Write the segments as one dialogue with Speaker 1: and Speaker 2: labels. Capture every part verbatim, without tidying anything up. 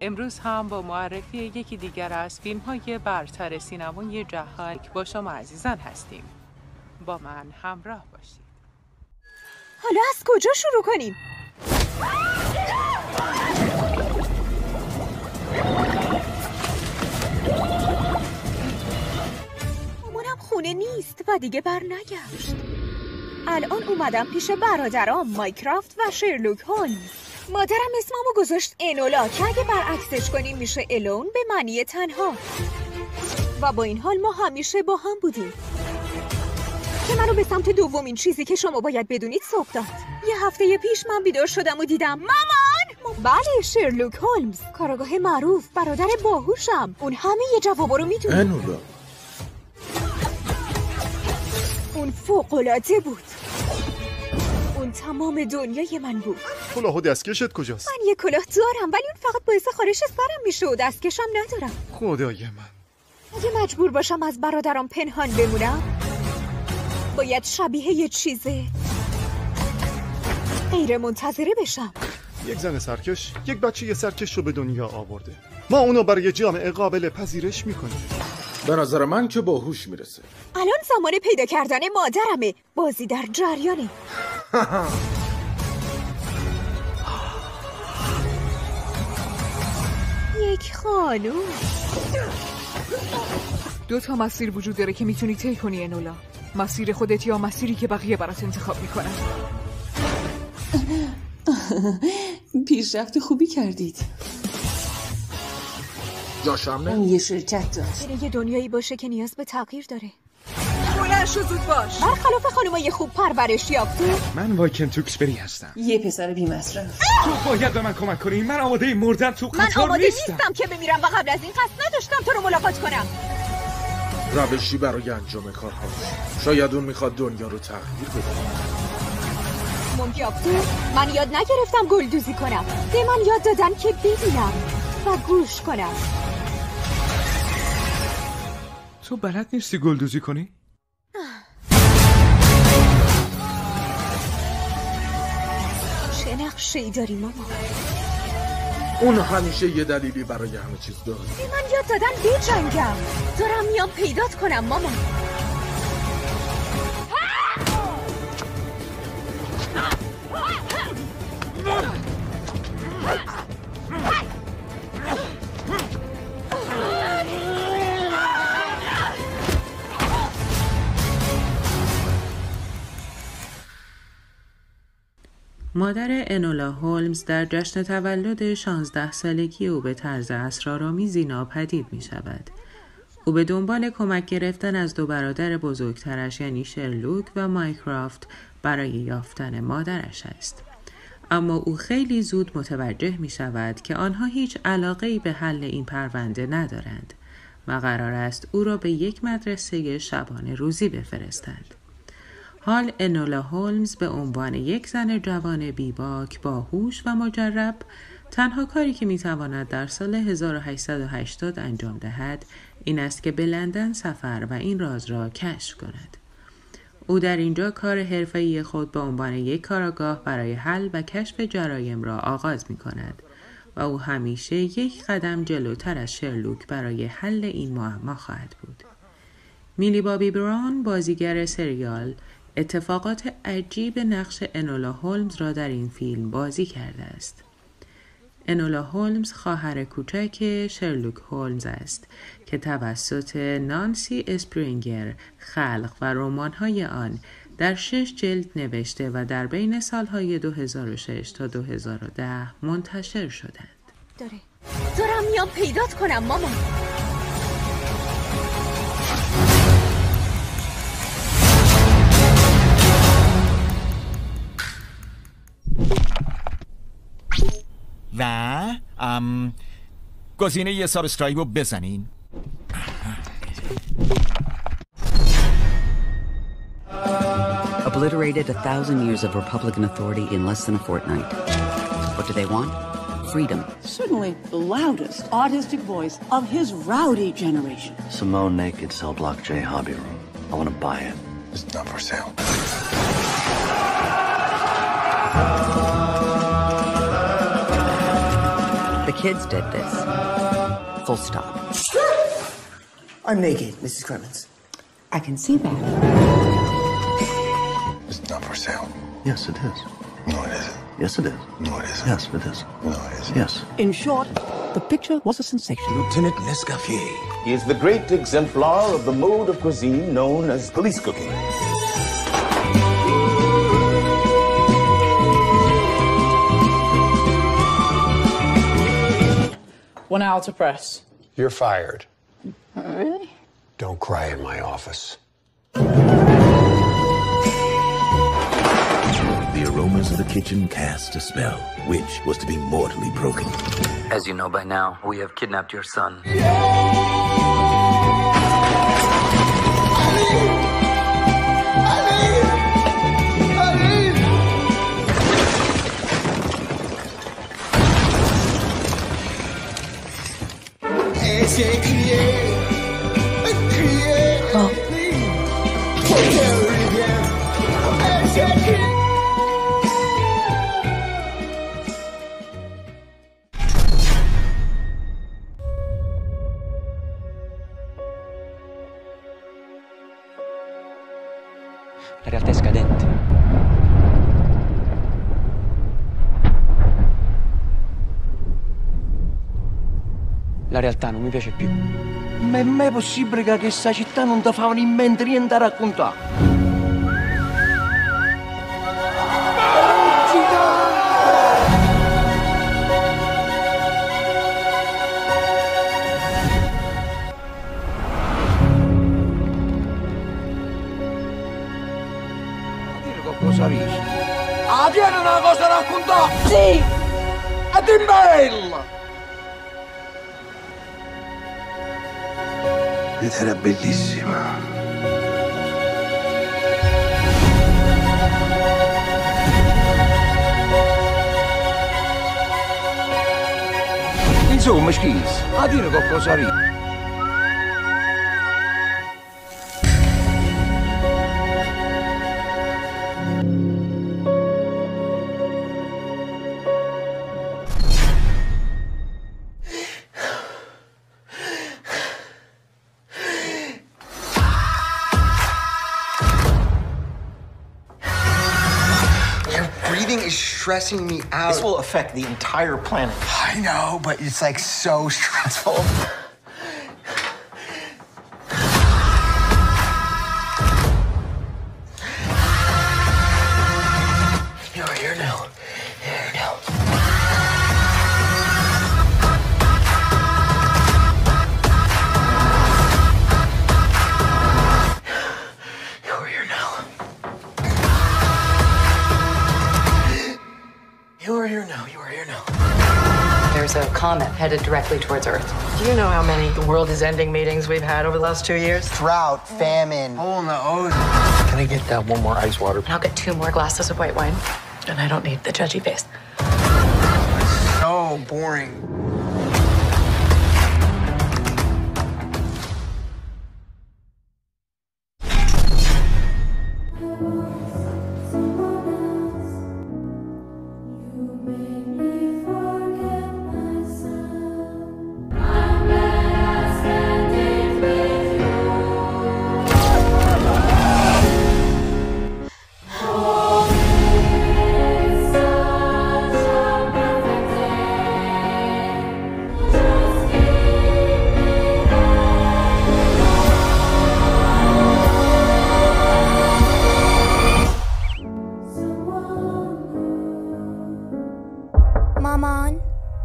Speaker 1: امروز هم با معرفی یکی دیگر از فیلم‌های برتر سینمای جهان با شما عزیزان هستیم. با من همراه باشید.
Speaker 2: حالا از کجا شروع کنیم؟ مامانم خونه نیست و دیگه بر نگشت. الان اومدم پیش برادرام مایکرافت و شرلوک هولمز. مادرم اسممو گذاشت انولا که اگه برعکسش کنیم میشه الون به معنی تنها. و با این حال ما همیشه با هم بودیم که منو به سمت دومین چیزی که شما باید بدونید سوق داد. یه هفته پیش من بیدار شدم و دیدم مامان! بله، شرلوک هولمز، کاراگاه معروف، برادر باهوشم. اون همه یه جوابا رو میدونه.
Speaker 3: انولا
Speaker 2: اون فوق‌العاده بود. اون تمام دنیای من بود.
Speaker 3: کلاه و دستکشت کجاست؟
Speaker 2: من یه کلاه دارم ولی اون فقط باعث خارش سرم میشه و دستکشم ندارم.
Speaker 3: خدای من،
Speaker 2: اگه مجبور باشم از برادرم پنهان بمونم باید شبیه یه چیزه غیر منتظره بشم.
Speaker 3: یک زن سرکش یک بچه یه سرکش رو به دنیا آورده. ما اونو برای جامعه قابل پذیرش میکنیم.
Speaker 4: به نظر من که باهوش میرسه.
Speaker 2: الان زمان پیدا کردن مادرمه. بازی در جریانه. یک خانوم.
Speaker 5: دو تا مسیر وجود داره که میتونی طی کنی انولا. مسیر خودت یا مسیری که بقیه برات انتخاب میکنن.
Speaker 6: پیشرفت خوبی کردید.
Speaker 4: جاشم نه؟
Speaker 6: یه شرکت داشت.
Speaker 2: اینه یه دنیایی باشه که نیاز به تغییر داره.
Speaker 5: بلند شو زود باش.
Speaker 2: برخلاف خانومای خوب پرورش یافته.
Speaker 7: من وایکن توکسبری هستم.
Speaker 6: یه پسر بی‌مصرف.
Speaker 7: تو باید به من کمک کنی. من آماده مردن تو قطار نیستم.
Speaker 2: من آماده نیستم که بمیرم و قبل از این قصد نداشتم تو رو ملاقات کنم.
Speaker 4: روشی برای انجام کارها. شاید اون میخواد دنیا رو تغییر بده.
Speaker 2: ممکن من یاد نگرفتم گلدوزی کنم. به من یاد دادن که ببینم و گوش کنم.
Speaker 7: تو بلد نیستی گلدوزی کنی؟
Speaker 2: چه نقشه‌ای داری ماما؟
Speaker 4: اون همیشه یه دلیلی برای همه چیز داره.
Speaker 2: به من یاد دادن بجنگم. دارم میام پیدات کنم ماما.
Speaker 1: مادر انولا هولمز در جشن تولد شانزده سالگی او به طرز اسرارآمیزی ناپدید می شود. او به دنبال کمک گرفتن از دو برادر بزرگترش یعنی شرلوک و مایکرافت برای یافتن مادرش است. اما او خیلی زود متوجه می شود که آنها هیچ علاقه‌ای به حل این پرونده ندارند و قرار است او را به یک مدرسه شبانه روزی بفرستند. حال انولا هولمز به عنوان یک زن جوان بیباک، باهوش و مجرب، تنها کاری که میتواند در سال هزار و هشتصد و هشتاد انجام دهد این است که به لندن سفر و این راز را کشف کند. او در اینجا کار حرفه‌ای خود به عنوان یک کاراگاه برای حل و کشف جرایم را آغاز می کند و او همیشه یک قدم جلوتر از شرلوک برای حل این معما خواهد بود. میلی بابی براون، بازیگر سریال، اتفاقات عجیب نقش انولا هولمز را در این فیلم بازی کرده است. انولا هولمز خواهر کوچک شرلوک هولمز است که توسط نانسی اسپرینگر خلق و رمان‌های آن در شش جلد نوشته و در بین سالهای دو هزار و شش تا دو هزار و ده منتشر شدند.
Speaker 2: داره دارم میام پیدات کنم ماما.
Speaker 8: و ام گزینه یه سابسکرایب رو بزنین.
Speaker 9: Obliterated a thousand years of Republican authority in less than a fortnight. What do they want? Freedom.
Speaker 6: Certainly the loudest autistic voice of his rowdy generation.
Speaker 10: Simone Naked Cell Block J Hobby Room. I want to buy it.
Speaker 3: It's not for sale.
Speaker 9: The kids did this. Full stop.
Speaker 11: I'm naked, Missus Clemens.
Speaker 9: I can see that.
Speaker 12: It's not for sale.
Speaker 11: Yes, it is.
Speaker 12: No, it isn't.
Speaker 11: Yes, it is.
Speaker 12: No, it isn't.
Speaker 11: Yes, it is.
Speaker 12: No, it isn't.
Speaker 11: Yes.
Speaker 6: In short, the picture was a sensation.
Speaker 13: Lieutenant Nescaffier. He is the great exemplar of the mode of cuisine known as police cooking.
Speaker 14: One hour to press.
Speaker 15: You're fired.
Speaker 14: Really?
Speaker 15: Don't cry in my office.
Speaker 13: The aromas of the kitchen cast a spell, which was to be mortally broken.
Speaker 9: As you know by now, we have kidnapped your son.
Speaker 16: La realtà è scadente. La realtà non mi piace più.
Speaker 11: Ma è mai possibile che questa città non ti fa in mente niente a raccontare? Cosa dici? Ah, tieni una cosa da raccontare! Sì! Ed è bella!
Speaker 15: Ed era bellissima.
Speaker 11: Insomma, schis, a dire qualcosa di...
Speaker 17: Breathing is stressing me out. This will affect the entire planet. I know, but it's like so stressful. You're here now. You're here now. You're here now. You are here now. You are here now.
Speaker 18: There's a comet headed directly towards Earth. Do you know how many the world is ending meetings we've had over the last two years?
Speaker 17: Drought, famine, hole in the ozone.
Speaker 15: Can I get that one more ice water?
Speaker 18: And I'll get two more glasses of white wine. And I don't need the judgy face.
Speaker 17: So boring.
Speaker 19: مامان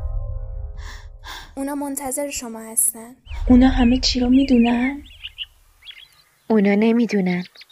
Speaker 19: اونا منتظر شما هستن.
Speaker 20: اونا همه چی رو میدونن؟
Speaker 21: اونا نمیدونن.